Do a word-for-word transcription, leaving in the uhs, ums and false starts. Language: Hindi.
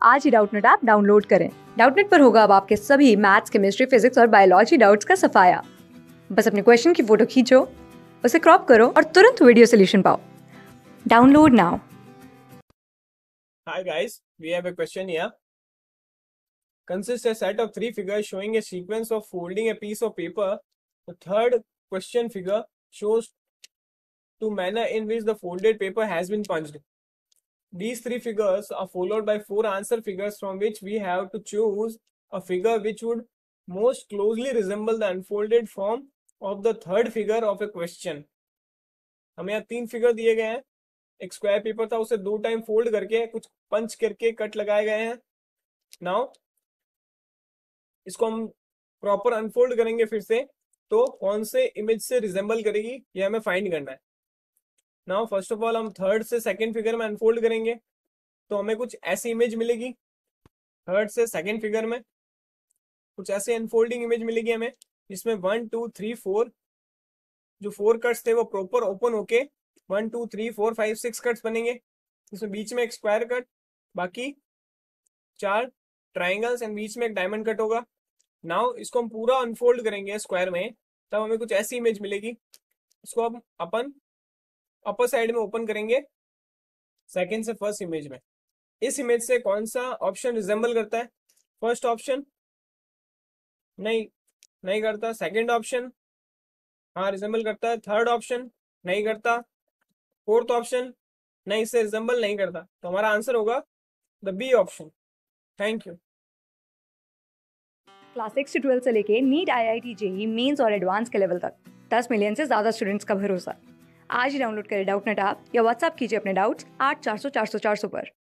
आज ही डाउटनेट ऐप डाउनलोड करें। डाउटनेट पर होगा अब आपके सभी मैथ्स, केमिस्ट्री, फिजिक्स और बायोलॉजी डाउट्स का सफाया। बस अपने क्वेश्चन की फोटो खींचो, उसे क्रॉप करो और तुरंत वीडियो सोल्यूशन पाओ। Download now. Hi guys, we have a question here. Consists a set of three figures showing a sequence of folding a piece of paper. The third question figure shows the manner in which the folded paper has been punched. These three figures are followed by four answer figures from which we have to choose a figure which would most closely resemble the unfolded form of the third figure of a question. हमें यहाँ तीन फिगर दिए गए हैं। एक स्क्वायर पेपर था, उसे दो टाइम फोल्ड करके कुछ पंच करके कट लगाए गए हैं। नाउ इसको हम प्रॉपर अनफोल्ड करेंगे फिर से, तो कौन से इमेज से रिजेंबल करेगी ये हमें फाइंड करना है। नाउ फर्स्ट ऑफ ऑल हम थर्ड से सेकंड फिगर में अनफोल्ड करेंगे तो हमें कुछ ऐसी इमेज मिलेगी। थर्ड से सेकंड फिगर में कुछ ऐसे अनफोल्डिंग इमेज मिलेगी हमें, जिसमें वन टू थ्री फोर जो फोर कट्स थे वो प्रॉपर ओपन होके one two three four five six cuts बनेंगे। इसमें बीच में एक स्क्वायर कट, बाकी चार ट्राइंगल्स एंड बीच में एक डायमंड कट होगा। नाउ इसको हम पूरा अनफोल्ड करेंगे स्क्वायर में, तब हमें कुछ ऐसी इमेज मिलेगी। इसको हम अपन अपर साइड में ओपन करेंगे सेकंड से फर्स्ट इमेज में। इस इमेज से कौन सा ऑप्शन रिजेंबल करता है? फर्स्ट ऑप्शन नहीं नहीं करता। सेकंड ऑप्शन हाँ रिजेंबल करता है। थर्ड ऑप्शन नहीं करता। फोर्थ ऑप्शन नहीं, इससे रिजेंबल नहीं करता। तो हमारा आंसर होगा the b option. Thank you. Class six से ट्वेल्थ से लेके NEET, I I T, JEE Mains और एडवांस के लेवल तक दस मिलियन से ज्यादा स्टूडेंट्स का भरोसा। आज ही डाउनलोड करें डाउटनेट ऐप या व्हाट्सएप कीजिए अपने डाउट्स आठ चार सौ चार सौ चार सौ पर।